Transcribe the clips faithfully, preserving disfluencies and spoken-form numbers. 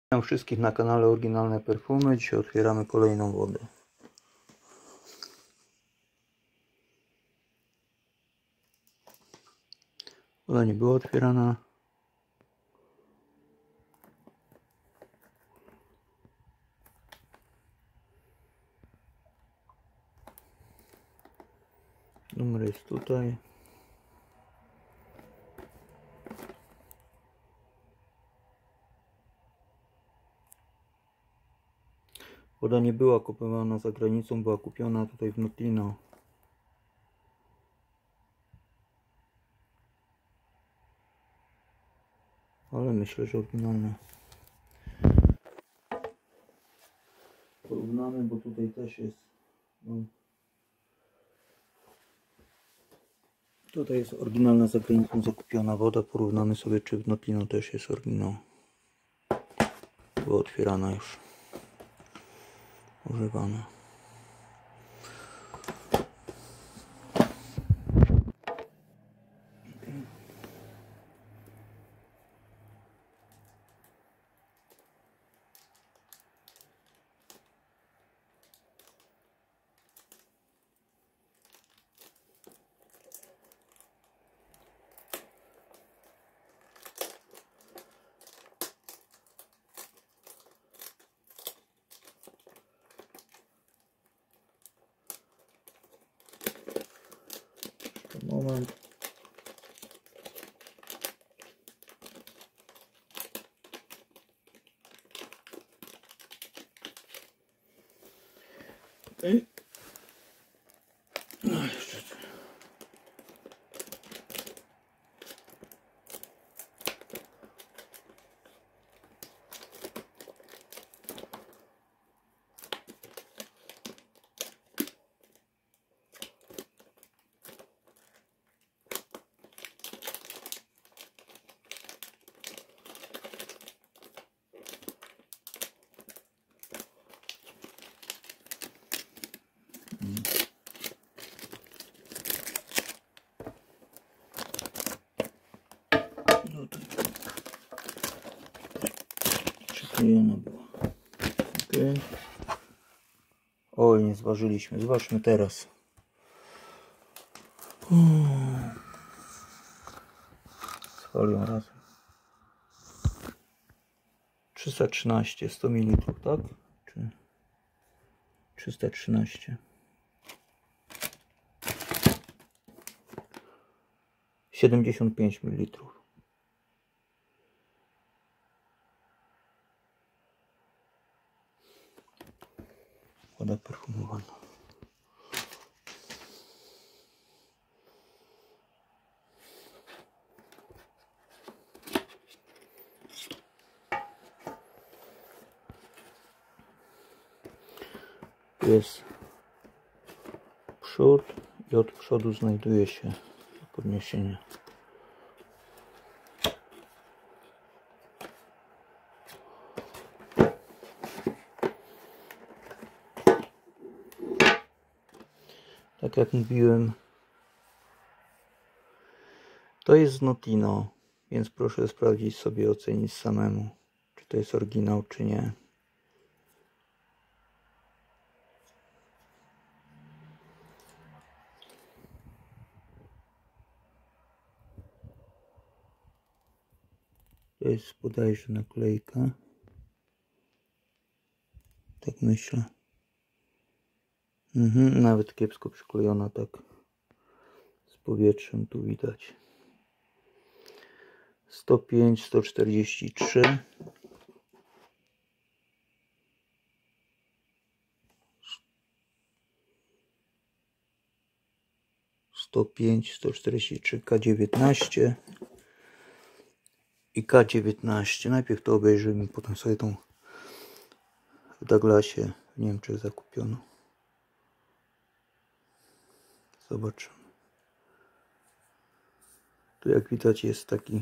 Witam wszystkich na kanale Oryginalne Perfumy. Dzisiaj otwieramy kolejną wodę. Woda nie była otwierana. Numer jest tutaj. Woda nie była kupowana za granicą, była kupiona tutaj w Notlino. Ale myślę, że oryginalna. Porównamy, bo tutaj też jest. No. Tutaj jest oryginalna za granicą zakupiona woda. Porównamy sobie, czy w Notlino też jest oryginał. Była otwierana już. Używana. Moment. I... No jeszcze. No to przyklejona była. Okay. Oj, nie zważyliśmy. Zobaczmy teraz. Z folią razem. trzysta trzynaście, sto mililitrów, tak? Czy trzysta trzynaście? siedemdziesiąt pięć mililitrów. Woda perfumowana. Tu jest przód i od przodu znajduje się podniesienie. Tak jak mówiłem, to jest z Notlino, więc proszę sprawdzić sobie, ocenić samemu, czy to jest oryginał, czy nie. To jest bodajże naklejka. Tak myślę. Mhm, nawet kiepsko przyklejona, tak z powietrzem tu widać. sto pięć, sto czterdzieści trzy. sto pięć, sto czterdzieści trzy, K dziewiętnaście i K dziewiętnaście. Najpierw to obejrzymy, potem sobie tą w Douglasie w Niemczech zakupiono. Zobaczymy. Tu jak widać jest taki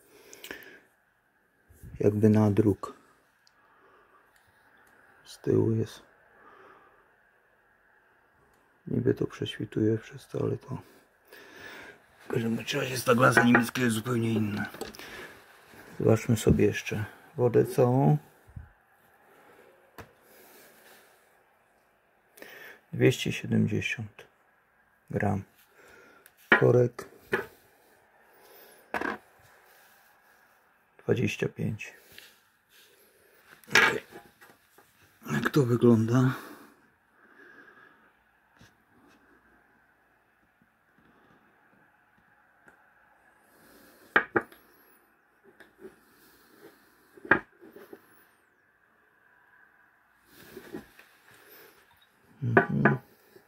jakby nadruk. Z tyłu jest. Niby to prześwituje przez to, ale to w każdym razie z Douglasa niemieckiego jest zupełnie inne. Zobaczmy sobie jeszcze wodę całą. dwieście siedemdziesiąt gram. Korek dwadzieścia pięć. Okay. Jak to wygląda? Mhm.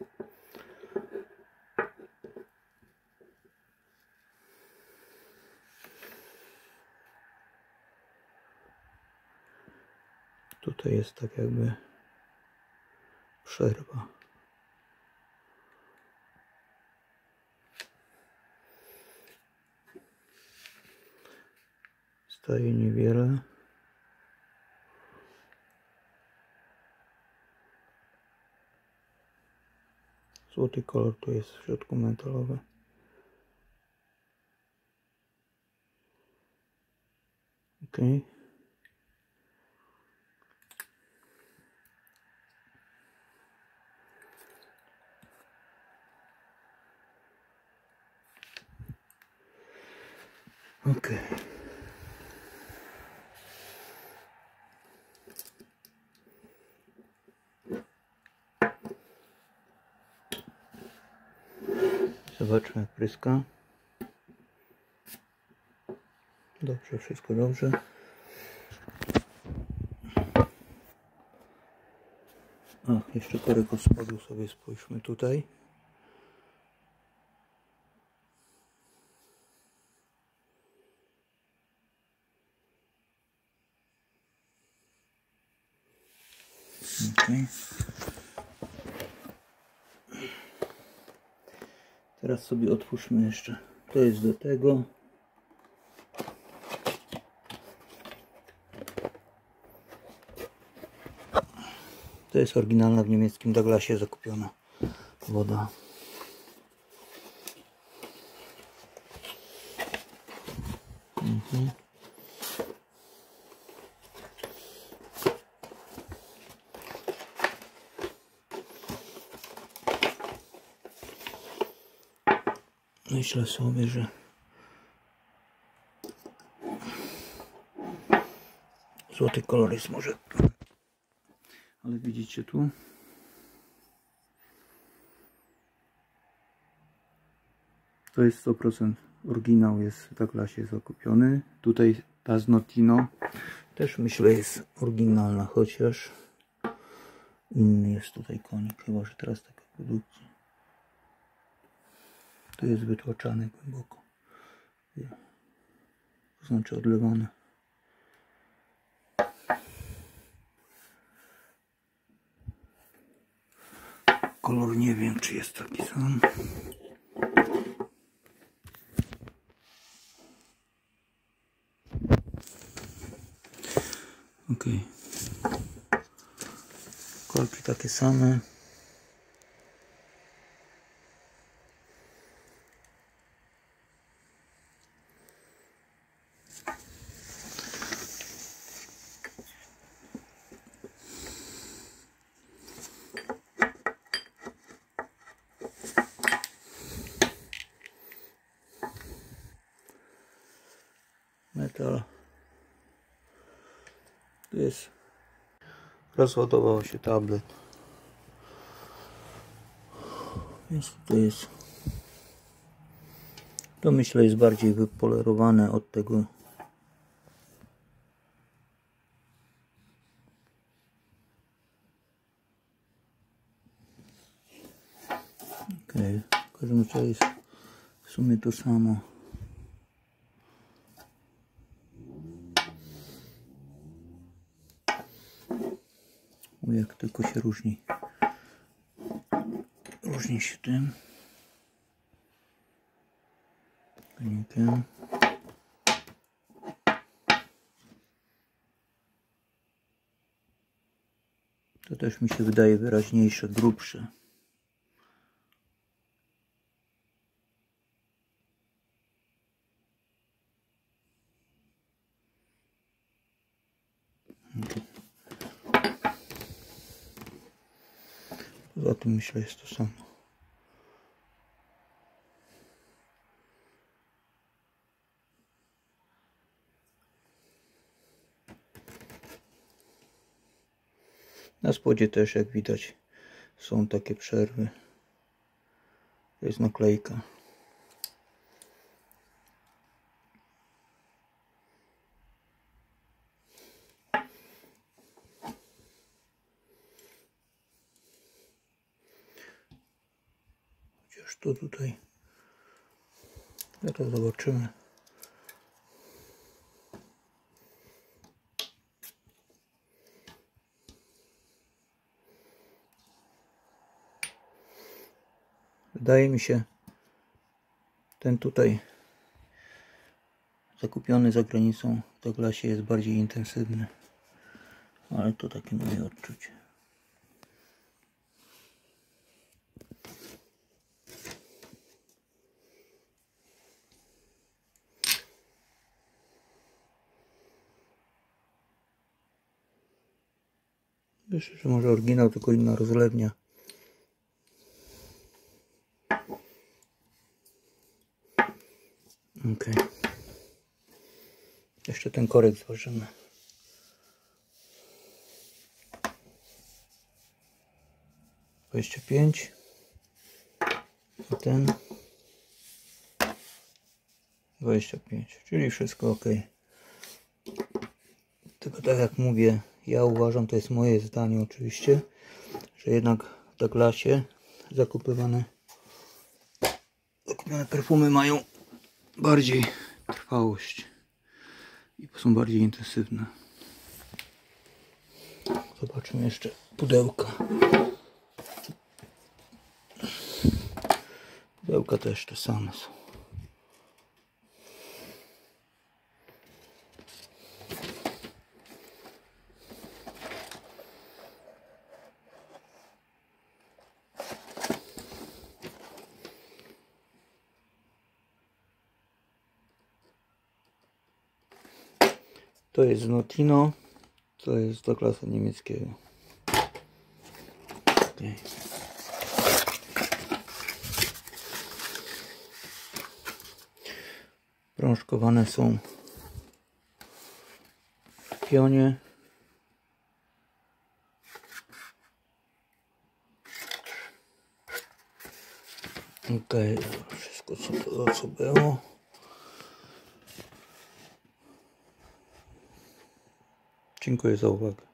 Tutaj jest tak jakby przerwa. Staje niewiele. Złoty kolor tu jest w środku metalowy. Ok. Ok. Zobaczmy jak pryska. Dobrze, wszystko dobrze. Ach, jeszcze korek od spodu sobie spójrzmy tutaj. Okay. Teraz sobie otwórzmy jeszcze. To jest do tego. To jest oryginalna w niemieckim Douglasie zakupiona woda. Mhm. Myślę sobie, że złoty kolor jest może, ale widzicie tu, to jest sto procent oryginał, jest w Douglasie zakupiony. Tutaj ta z Notino też myślę jest oryginalna, chociaż inny jest tutaj konik, chyba że teraz taka produkcja. To jest wytłaczane głęboko, to znaczy odlewane. Kolor nie wiem czy jest taki sam. Ok. Kolki takie same. Metal. To jest. Rozładował się tablet. Więc to jest. To myślę jest bardziej wypolerowane od tego. Okej, w każdym razie jest w sumie to samo. O, jak tylko się różni. Różni się tym konikiem. To też mi się wydaje wyraźniejsze, grubsze. Poza tym myślę jest to samo. Na spodzie też, jak widać, są takie przerwy. To jest naklejka. Chociaż to tutaj zaraz zobaczymy. Wydaje mi się, ten tutaj zakupiony za granicą w Douglasie jest bardziej intensywny, ale to takie moje odczucie. Myślę, że może oryginał, tylko inna rozlewnia. Ok. Jeszcze ten korek zważymy. dwadzieścia pięć. A ten dwadzieścia pięć, czyli wszystko ok. Tylko tak jak mówię, ja uważam, to jest moje zdanie oczywiście, że jednak w Douglasie zakupywane, zakupione perfumy mają bardziej trwałość i są bardziej intensywne. Zobaczymy jeszcze pudełka. Pudełka też te same są. To jest z Notino, to jest do Douglasa niemieckiego. Okay. Prążkowane są w pionie. Ok, wszystko co to co było. Dziękuję za uwagę.